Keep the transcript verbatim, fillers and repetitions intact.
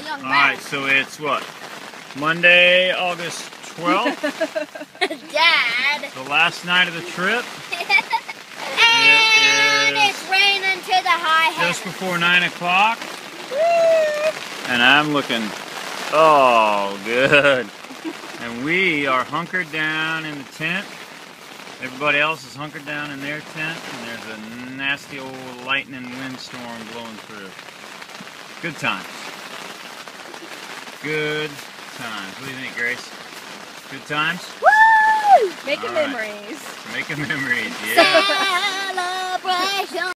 young man. Alright, so it's what? Monday, August twelfth? Dad! The last night of the trip. And It it's raining to the high heavens. just before nine o'clock. And I'm looking, oh, good. And we are hunkered down in the tent. Everybody else is hunkered down in their tent, and there's a nasty old lightning windstorm blowing through. Good times. Good times. What do you think, Grace? Good times? Woo! Making All right. memories. Making memories, yeah. Celebration!